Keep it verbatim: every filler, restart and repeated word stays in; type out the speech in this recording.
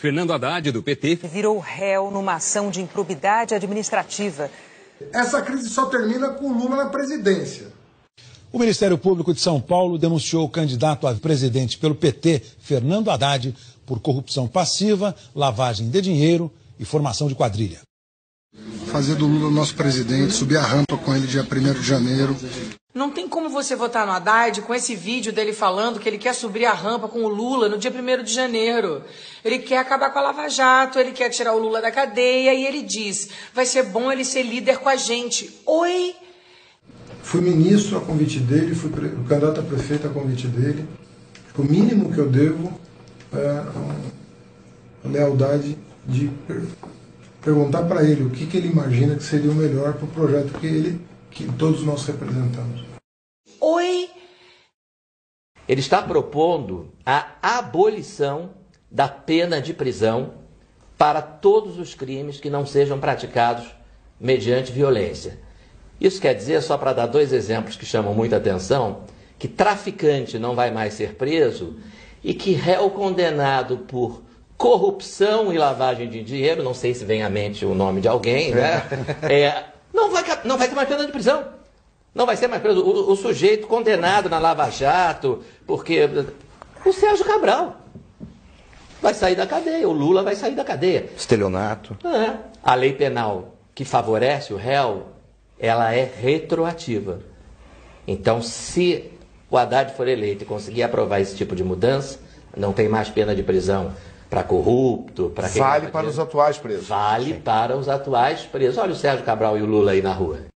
Fernando Haddad, do P T, virou réu numa ação de improbidade administrativa. Essa crise só termina com Lula na presidência. O Ministério Público de São Paulo denunciou o candidato a presidente pelo P T, Fernando Haddad, por corrupção passiva, lavagem de dinheiro e formação de quadrilha. Fazer do Lula nosso presidente, subir a rampa com ele dia primeiro de janeiro. Não tem como você votar no Haddad com esse vídeo dele falando que ele quer subir a rampa com o Lula no dia primeiro de janeiro. Ele quer acabar com a Lava Jato, ele quer tirar o Lula da cadeia e ele diz, vai ser bom ele ser líder com a gente. Oi? Fui ministro a convite dele, fui o candidato a prefeito a convite dele. O mínimo que eu devo é a lealdade de perguntar para ele o que, que ele imagina que seria o melhor para o projeto que ele, que todos nós representamos. Oi? Ele está propondo a abolição da pena de prisão para todos os crimes que não sejam praticados mediante violência. Isso quer dizer, só para dar dois exemplos que chamam muita atenção, que traficante não vai mais ser preso e que réu condenado por corrupção e lavagem de dinheiro, não sei se vem à mente o nome de alguém, né? É, não, vai, não vai ter mais pena de prisão. Não vai ser mais preso. O, o sujeito condenado na Lava Jato, porque o Sérgio Cabral vai sair da cadeia, o Lula vai sair da cadeia. Estelionato. É. A lei penal que favorece o réu, ela é retroativa. Então, se o Haddad for eleito e conseguir aprovar esse tipo de mudança, não tem mais pena de prisão para corrupto, para quem... Vale para os atuais presos. Vale Sim. para os atuais presos. Olha o Sérgio Cabral e o Lula aí na rua.